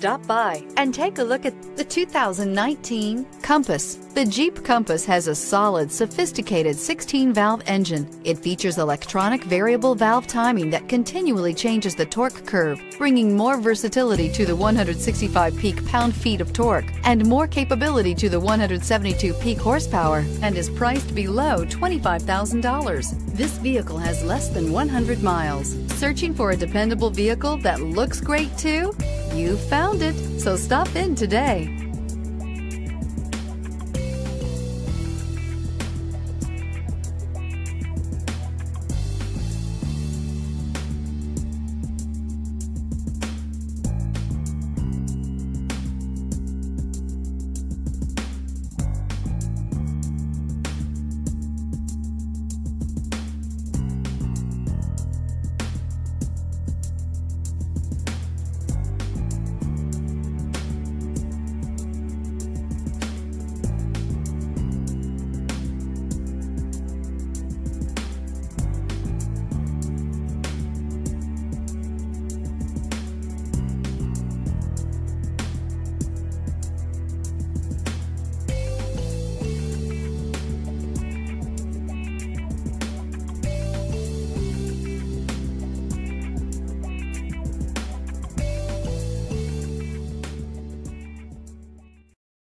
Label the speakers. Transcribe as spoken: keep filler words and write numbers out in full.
Speaker 1: Stop by and take a look at the two thousand nineteen Compass. The Jeep Compass has a solid, sophisticated sixteen valve engine. It features electronic variable valve timing that continually changes the torque curve, bringing more versatility to the one hundred sixty-five peak pound-feet of torque and more capability to the one hundred seventy-two peak horsepower, and is priced below twenty-five thousand dollars. This vehicle has less than one hundred miles. Searching for a dependable vehicle that looks great too? You found it, so stop in today.